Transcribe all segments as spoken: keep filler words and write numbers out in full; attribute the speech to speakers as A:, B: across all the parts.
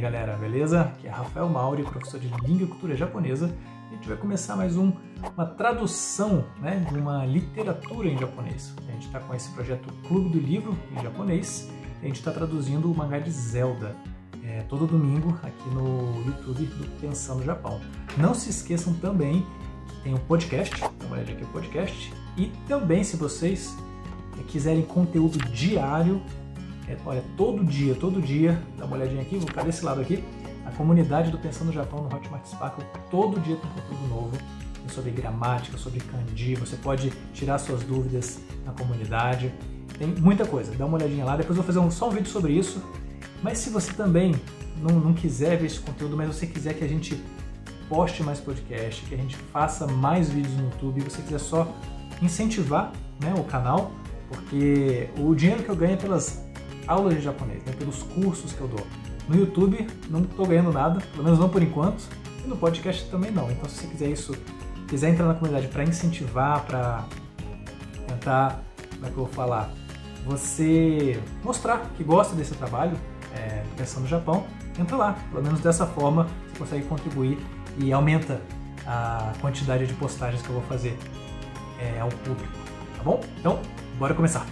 A: galera, beleza? Aqui é Rafael Mauri, professor de Língua e Cultura Japonesa. A gente vai começar mais um, uma tradução, né, de uma literatura em japonês. A gente está com esse projeto Clube do Livro em japonês. A gente está traduzindo o mangá de Zelda é, todo domingo aqui no YouTube do Pensando Japão. Não se esqueçam também que tem um podcast, dá uma olhadinha aqui no podcast. E também, se vocês é, quiserem conteúdo diário, é, olha, todo dia, todo dia, dá uma olhadinha aqui, vou ficar desse lado aqui, a comunidade do Pensando Japão no Hotmart Sparkle, todo dia tem conteúdo novo sobre gramática, sobre kanji, você pode tirar suas dúvidas na comunidade, tem muita coisa, dá uma olhadinha lá, depois eu vou fazer um, só um vídeo sobre isso, mas se você também não, não quiser ver esse conteúdo, mas você quiser que a gente poste mais podcast, que a gente faça mais vídeos no YouTube, e você quiser só incentivar, né, o canal, porque o dinheiro que eu ganho é pelas aulas de japonês, né, pelos cursos que eu dou. No YouTube não estou ganhando nada, pelo menos não por enquanto, e no podcast também não. Então se você quiser isso, quiser entrar na comunidade para incentivar, para tentar, como é que eu vou falar, você mostrar que gosta desse trabalho, é, Pensando no Japão, entra lá. Pelo menos dessa forma você consegue contribuir e aumenta a quantidade de postagens que eu vou fazer é, ao público, tá bom? Então, bora começar!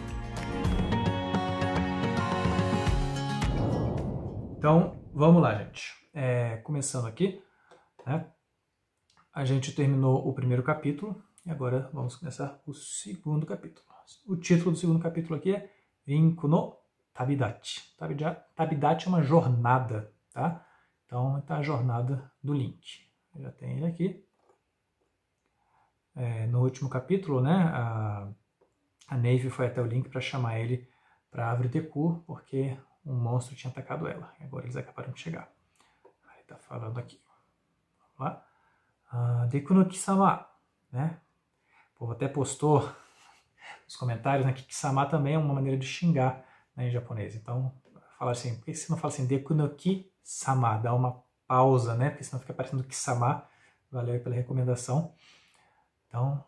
A: Então, vamos lá, gente. É, começando aqui, né? A gente terminou o primeiro capítulo e agora vamos começar o segundo capítulo. O título do segundo capítulo aqui é Rinku no Tabidachi. Tabidachi é uma jornada, tá? Então, tá a jornada do Link. Já tem ele aqui. É, no último capítulo, né, a, a Navy foi até o Link para chamar ele para a árvore Deku, porque um monstro tinha atacado ela. Agora eles acabaram de chegar. Aí tá falando aqui. Vamos lá. Ah, Deku no Kisama, né? O povo até postou nos comentários, né, que Kisama também é uma maneira de xingar, né, em japonês. Então, fala assim, por que você não fala assim Deku no Kisama? Dá uma pausa, né? Porque senão fica parecendo Kisama. Valeu aí pela recomendação. Então,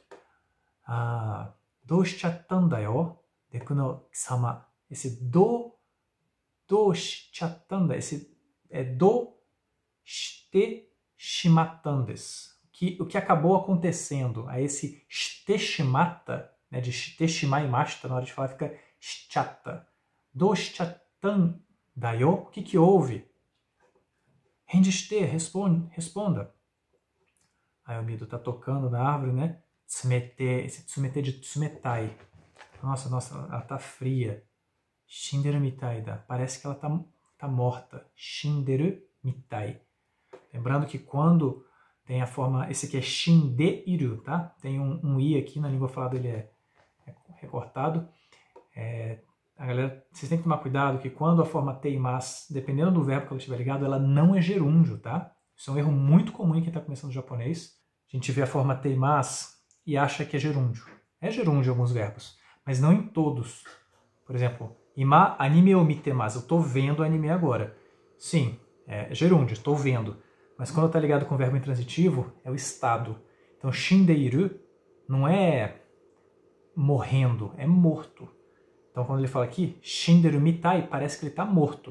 A: ah, do shichatta da yo, Deku no Kisama. Esse do do shichatta, esse é do shite shimatta desu. Que o que acabou acontecendo, a esse shite shimata, né, de shite shimaimashita, na hora de falar fica shichatta. Do shichatta da yo, o que que houve? Rendishite, responde, responda. Aí o Mido tá tocando na árvore, né? Tsumete, esse tsumete de tsumetai. Nossa, nossa, ela tá fria. Shinderu mitai da. Parece que ela tá, tá morta. Shinderu mitai. Lembrando que quando tem a forma... Esse aqui é shindeiru, tá? Tem um, um i aqui, na língua falada ele é, é recortado. É, a galera, vocês têm que tomar cuidado que quando a forma teimas, dependendo do verbo que ela estiver ligado, ela não é gerúndio, tá? Isso é um erro muito comum em quem está começando japonês. A gente vê a forma teimas e acha que é gerúndio. É gerúndio em alguns verbos, mas não em todos. Por exemplo, ima anime o mitemasu. Eu estou vendo anime agora. Sim, é gerúndio, estou vendo. Mas quando está ligado com o verbo intransitivo, é o estado. Então, shindeiru não é morrendo, é morto. Então, quando ele fala aqui, shinderu mitai, parece que ele está morto.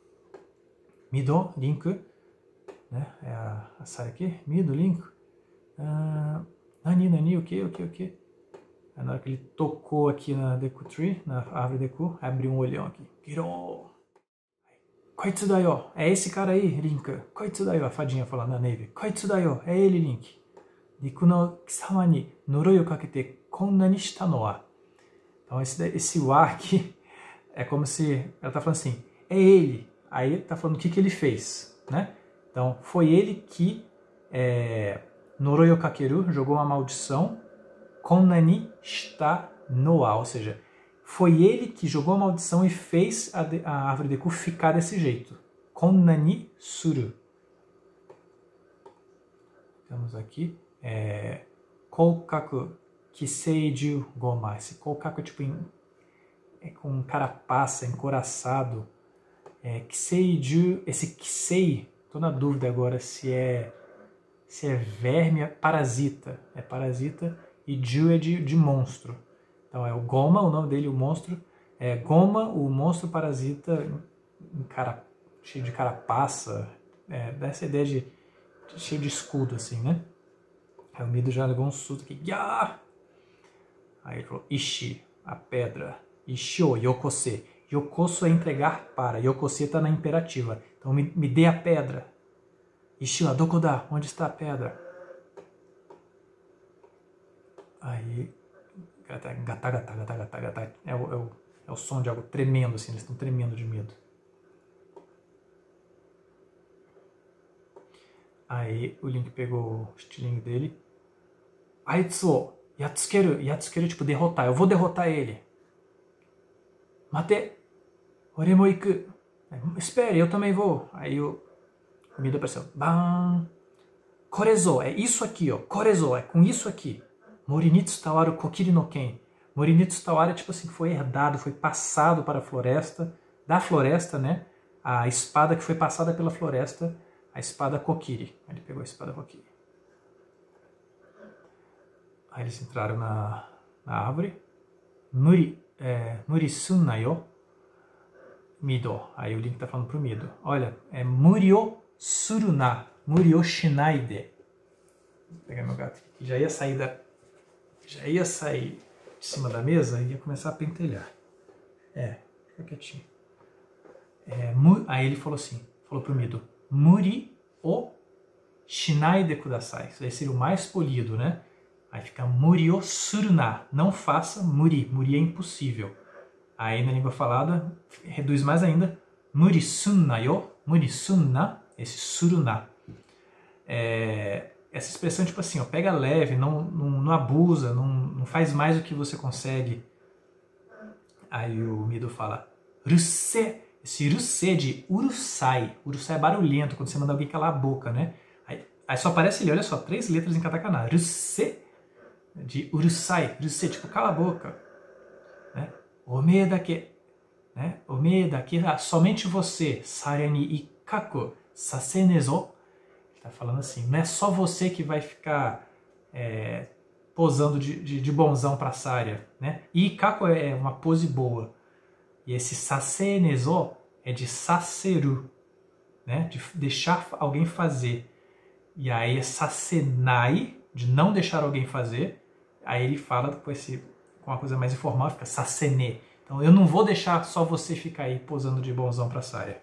A: Mido, linku, né? É a, a Sara aqui, Mido, linku. Ah, nani, nani, o que, o que, o que? Na hora que ele tocou aqui na Deku Tree, na árvore Deku, abriu um olhão aqui. Giro! Koitsu da yo! É esse cara aí, Link. Koitsu da yo! A fadinha falando na Navy. Koitsu da yo! É ele, Link. Riku no Kisama ni noroi o kakete konna ni shita no wa. Então esse, esse wa aqui é como se ela tá falando assim, é ele. Aí tá falando o que, que ele fez, né? Então foi ele que é, noroi o kakeru, jogou uma maldição, konna ni shita no wa, ou seja, foi ele que jogou a maldição e fez a, de, a árvore Deku ficar desse jeito. Konna ni suru. Temos aqui é, Koukaku Kiseiju Goma. Esse Koukaku é tipo em, é com carapaça, encoraçado. É, Kiseiju, esse Kisei, estou na dúvida agora se é, se é verme, é parasita. É parasita e Ju é de, de monstro. Então é o Goma, o nome dele, o monstro. É Goma, o monstro parasita, cara, cheio de carapaça, é, dá essa ideia de, de cheio de escudo, assim, né? Aí o Mido já levou um susto aqui. Yah! Aí ele falou, Ishi, a pedra. Ishio, yokose. Yokoso é entregar para. Yokose está na imperativa. Então me, me dê a pedra. Ishio, adokoda. Onde está a pedra? Aí, gata, gata, gata, gata, gata, gata. É o, é, o, é o som de algo tremendo, assim. Eles estão tremendo de medo. Aí o Link pegou o estilingue dele. Aitsu, yatsukeru. Yatsukeru, tipo, derrotar. Eu vou derrotar ele. Mate. Ore mo iku. Espere, eu também vou. Aí o Mido apareceu. Bam. Korezo, é isso aqui, ó. Korezo, é com isso aqui. Morinitsu tawaru kokiri no ken. Morinitsu tawaru é tipo assim, foi herdado, foi passado para a floresta, da floresta, né? A espada que foi passada pela floresta, a espada Kokiri. Ele pegou a espada Kokiri. Aí eles entraram na, na árvore. Muri, é, muri sunna yo. Mido. Aí o Link tá falando pro Mido. Olha, é murio suruna. Murio shinaide. Vou pegar meu gato aqui. Já ia sair da... Já ia sair de cima da mesa e ia começar a pentelhar. É, fica quietinho. É, mu... Aí ele falou assim, falou pro Mido. Muri o shinaide kudasai. Isso aí seria o mais polido, né? Aí fica muri o suruna. Não faça muri. Muri é impossível. Aí na língua falada, reduz mais ainda. Muri sunna yo. Muri sunna. Esse suruna. É, essa expressão tipo assim, ó, pega leve, não, não, não abusa, não, não faz mais do que você consegue. Aí o Mido fala, russe. Esse russe de urusai. Urusai é barulhento, quando você manda alguém calar a boca, né? Aí, aí só aparece ali, olha só, três letras em katakana. Russe de urusai. Russe, tipo, cala a boca. Né? Ome dake. Né? Ome dake, somente você. Saria ni ikaku sasenezo. Tá falando assim, não é só você que vai ficar é, posando de, de, de bonzão pra Saria, né? E Ikaku é uma pose boa. E esse sasenezo é de saseru, né? De deixar alguém fazer. E aí é sasenai, de não deixar alguém fazer. Aí ele fala com, esse, com uma coisa mais informal, fica sasene. Então eu não vou deixar só você ficar aí posando de bonzão pra Saria.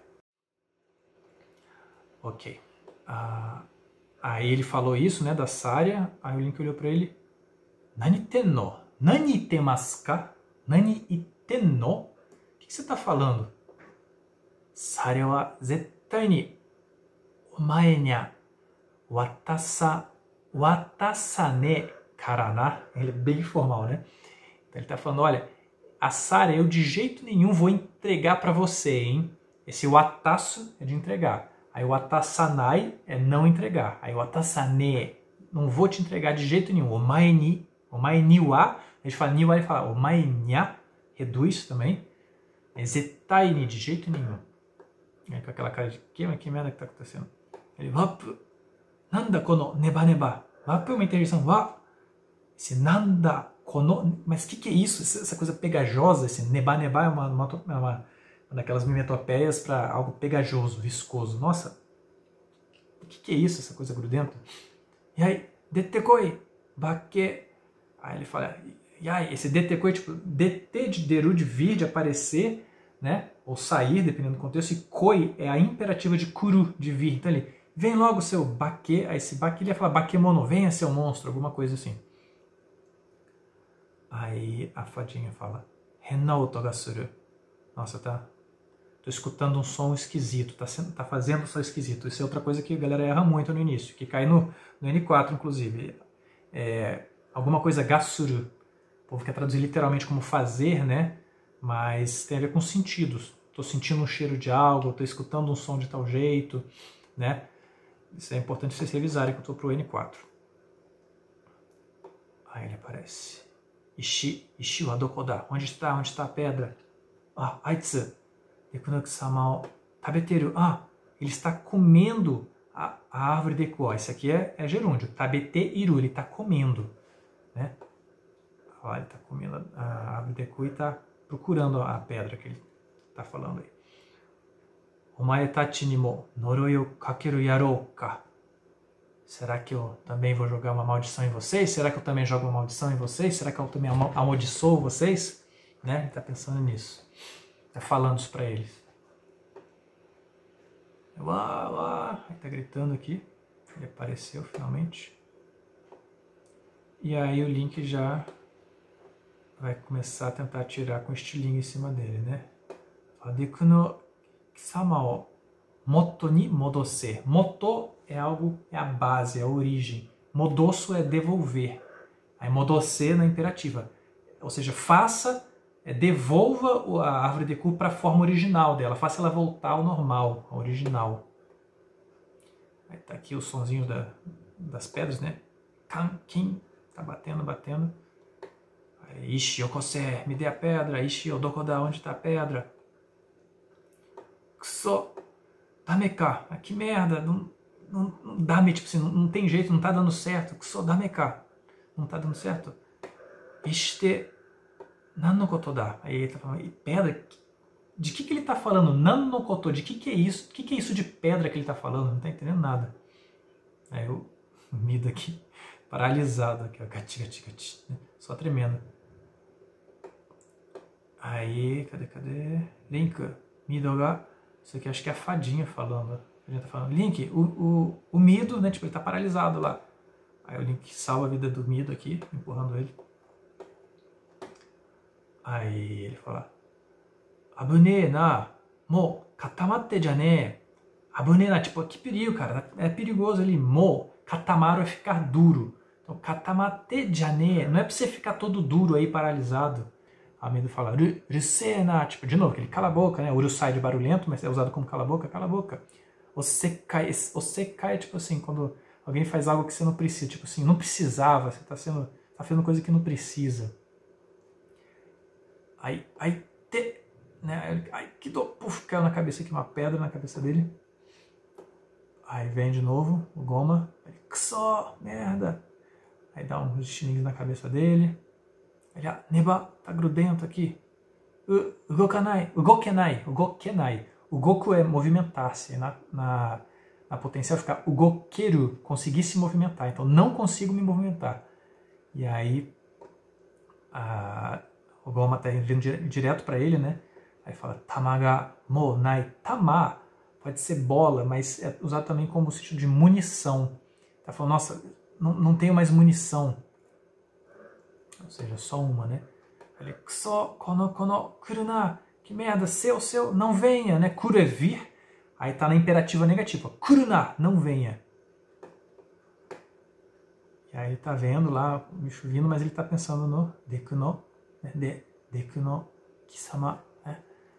A: Ok. Ah, aí ele falou isso, né, da Saria. Aí o Link olhou para ele. Nani tenno? Nani itemasu ka? Nani itenno? O que, que você está falando? Saria wa zettai ni omae ni watasa, watasane kara na. Ele é bem formal, né? Então ele está falando, olha, a Saria eu de jeito nenhum vou entregar para você, hein? Esse watasu é de entregar. Aí o atasanai é não entregar. Aí o atasane, não vou te entregar de jeito nenhum. Omae ni, omae ni wa, a gente fala ni wa, ele fala omae nya, reduz também. É zettai ni, de jeito nenhum. Aí com aquela cara de, que, que merda que tá acontecendo? Ele, wapu, nanda kono neba neba. Wapu é uma interjeição, wa. Esse nanda kono, mas o que, que é isso? Essa coisa pegajosa, esse neba neba é uma, uma, uma daquelas mimetopeias para algo pegajoso, viscoso. Nossa, o que, que é isso, essa coisa grudenta? E aí, detekoi, baque. Aí ele fala, e aí, esse detekoi, tipo, dete de deru, de vir, de aparecer, né? Ou sair, dependendo do contexto, e koi é a imperativa de kuru, de vir. Então ele, vem logo seu baque, aí esse baque ele ia falar bakemono, venha seu monstro, alguma coisa assim. Aí a fadinha fala, henna oto ga suru. Nossa, tá... Tô escutando um som esquisito, tá, sendo, tá fazendo um som esquisito. Isso é outra coisa que a galera erra muito no início, que cai no, no N quatro, inclusive. É, alguma coisa gasuru. O povo quer traduzir literalmente como fazer, né? Mas tem a ver com sentidos. Tô sentindo um cheiro de algo, tô escutando um som de tal jeito, né? Isso é importante vocês revisarem que eu tô pro N quatro. Aí ele aparece. Ishi, Ishi wa dokoda? Onde está? Onde está a pedra? Ah, aitsu. Dekunoku-sama tabeteru. Ah, ele está comendo a, a árvore Deku. Esse aqui é, é gerúndio. Tabete iru, ele está comendo. Né? Olha, ele está comendo a árvore Deku e está procurando a pedra que ele está falando aí. Omae tachi ni mo noroi o kakeru yarou ka? Será que eu também vou jogar uma maldição em vocês? Será que eu também jogo uma maldição em vocês? Será que eu também amaldiçoo vocês? Né? Ele está pensando nisso. Está falando isso para eles. Lá, lá. Ele está gritando aqui. Ele apareceu finalmente. E aí o Link já vai começar a tentar atirar com estilingue em cima dele, né? Deku no Kisama o Moto ni modose. Moto é algo, é a base, é a origem. Modoso é devolver. Aí modose na imperativa. Ou seja, faça, é, devolva a árvore Deku para a forma original dela. Faça ela voltar ao normal, ao original. Aí tá aqui o sonzinho da, das pedras, né? Kan, kin, tá batendo, batendo. Aí, Ishi, Yokose, me dê a pedra. Ishi, Odokoda, onde tá a pedra? Kuso, dameka. Ah, que merda, não, não, não dá-me, tipo assim, não, não tem jeito, não tá dando certo. Kuso, dameka. Não tá dando certo. Ishite, nan no koto da. Aí ele tá falando, pedra? De que que ele tá falando? Nan no koto, de que que é isso? O que que é isso de pedra que ele tá falando? Não tá entendendo nada. Aí o Mido aqui, paralisado aqui, ó, gati, gati, gati, né? Só tremendo. Aí, cadê, cadê? Link, Mido ga, isso aqui acho que é a fadinha falando. A fadinha tá falando, Link, o, o, o Mido, né, tipo, ele tá paralisado lá. Aí o Link salva a vida do Mido aqui, empurrando ele. Aí ele fala, Abune na, mo, katamatte jane. Abune na, tipo, que perigo, cara, é perigoso ali. Mo, katamaru é ficar duro. Então, katamatte jane, não é pra você ficar todo duro aí, paralisado. A Mido fala, rusena, tipo, de novo, aquele cala a boca, né? Urusai de barulhento, mas é usado como cala a boca, cala a boca. Osekai, osekai é tipo assim, quando alguém faz algo que você não precisa, tipo assim, não precisava, você tá sendo, tá fazendo coisa que não precisa. Aí, aí, te, né? Aí, que do, puf, caiu na cabeça aqui uma pedra na cabeça dele. Aí vem de novo o Goma, aí, Ksó, merda. Aí dá uns estilingues na cabeça dele. Ele, ah, Neba, tá grudento aqui. Ugokanai, ugokenai, ugokenai. O Goku é movimentar-se. Na, na, na potencial fica ugokeru, conseguir se movimentar. Então, não consigo me movimentar. E aí, a, o Goma tá vindo direto para ele, né? Aí fala, tamaga mo nai. Tama pode ser bola, mas é usado também como sentido de munição. Tá falando, nossa, não, não tenho mais munição. Ou seja, só uma, né? Ele, Kuso, kono, kono, kuruna. Que merda, seu, seu, não venha, né? Kuru é vir. Aí tá na imperativa negativa. Kuruna, não venha. E aí tá vendo lá o bicho vindo, mas ele tá pensando no Deku no, né? De, Deku no Kisama, né?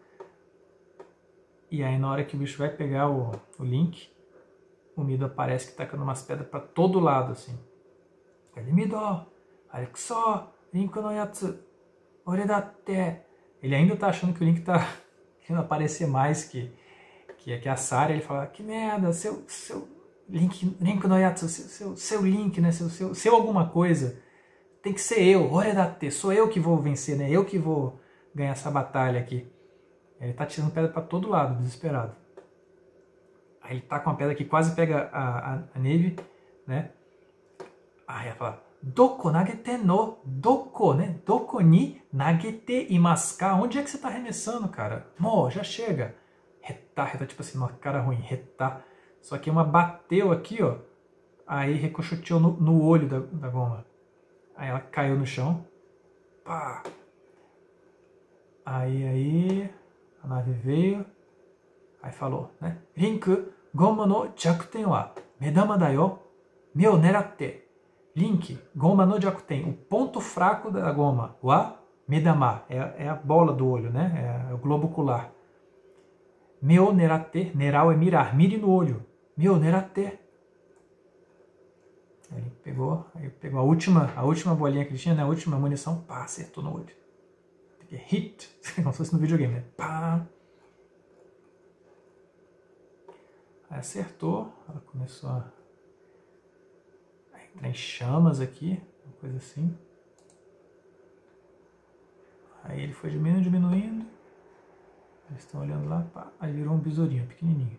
A: E aí na hora que o bicho vai pegar o, o Link, o Mido aparece que tá tacando umas pedras pra todo lado, assim. Ele, Mido, aí, Kuso, Link no yatsu, ore datte. Ele ainda tá achando que o Link tá querendo aparecer mais que, que, que a Sarah. Ele fala, que merda, seu, seu Link, Link no yatsu, seu, seu, seu Link, né, seu, seu, seu alguma coisa. Tem que ser eu, ore datte, sou eu que vou vencer, né, eu que vou ganhar essa batalha aqui. Ele tá tirando pedra pra todo lado, desesperado. Aí ele tá com a pedra que quase pega a, a, a Neve, né. Aí ela fala, Doko nagete no, doko, né? Doko ni nagete imasu ka? Onde é que você tá arremessando, cara? Mo, já chega. Reta, reta, tipo assim, uma cara ruim, reta. Só que uma bateu aqui, ó. Aí ricocheteou no, no olho da, da Goma. Aí ela caiu no chão. Pá. Aí, aí, a nave veio. Aí falou, né? Rinku, Goma no jakuten wa medama da yo. Me o neratte. Link, Goma no Jakuten, o ponto fraco da Goma, wa medama, é, é a bola do olho, né? É o globo ocular. Meo nerate, neral é mirar, mire no olho. Meo nerate. Aí pegou, aí pegou a última, a última bolinha que ele tinha, né? A última munição, pá, acertou no olho. Hit, como se fosse no videogame, né? Pá. Aí acertou, ela começou a entrar em chamas aqui, uma coisa assim. Aí ele foi diminuindo, diminuindo, Eles estão olhando lá, pá, aí virou um besourinho pequenininho.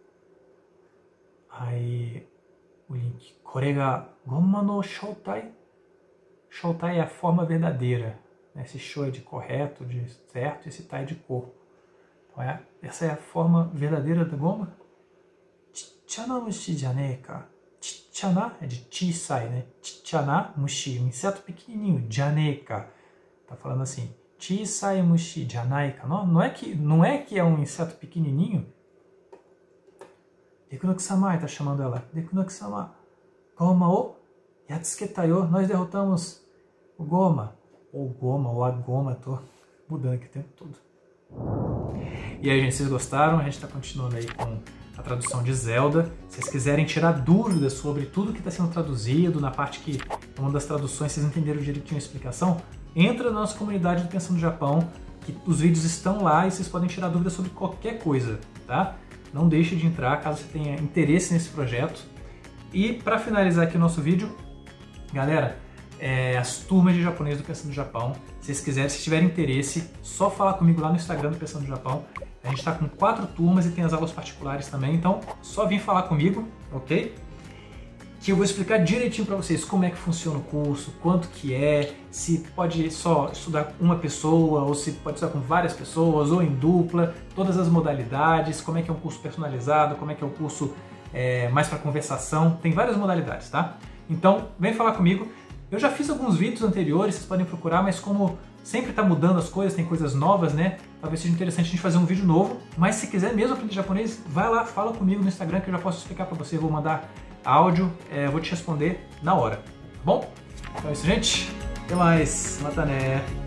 A: Aí o link. Korega Gomma no shoutai. Shoutai é a forma verdadeira. Esse show é de correto, de certo, e esse tai é de corpo. Então, é, essa é a forma verdadeira da goma. Chichana mushi janeka. Chichana é de chisai, né? Chichana mushi, um inseto pequenininho. Janeka. Tá falando assim. Chisai mushi janaika. Não, não, é que, não é que é um inseto pequenininho. Dekunoku-sama, está chamando ela. Dekunoku-sama. Goma o yatsuketa yo. Nós derrotamos o Goma. Ou Goma, ou a Goma. Tô mudando aqui o tempo todo. E aí, gente, vocês gostaram? A gente está continuando aí com a tradução de Zelda. Se vocês quiserem tirar dúvidas sobre tudo que está sendo traduzido, na parte que, uma das traduções, vocês entenderam direitinho a explicação, entra na nossa comunidade do Pensando no Japão, que os vídeos estão lá e vocês podem tirar dúvidas sobre qualquer coisa, tá? Não deixe de entrar caso você tenha interesse nesse projeto. E para finalizar aqui o nosso vídeo, galera, é, as turmas de japonês do Pensando no Japão, se vocês quiserem, se tiverem interesse, só falar comigo lá no Instagram do Pensando no Japão. A gente está com quatro turmas e tem as aulas particulares também, então só vem falar comigo, ok? Que eu vou explicar direitinho para vocês como é que funciona o curso, quanto que é, se pode só estudar uma pessoa, ou se pode estudar com várias pessoas, ou em dupla, todas as modalidades, como é que é um curso personalizado, como é que é um curso é, mais para conversação, tem várias modalidades, tá? Então, vem falar comigo. Eu já fiz alguns vídeos anteriores, vocês podem procurar, mas como sempre está mudando as coisas, tem coisas novas, né? Talvez seja interessante a gente fazer um vídeo novo, mas se quiser mesmo aprender japonês, vai lá, fala comigo no Instagram que eu já posso explicar para você, eu vou mandar áudio, é, eu vou te responder na hora, tá bom? Então é isso, gente. Até mais. Mata né.